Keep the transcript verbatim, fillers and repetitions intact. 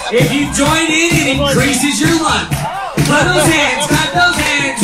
If you join in, it increases your luck. Clap those hands, clap those hands.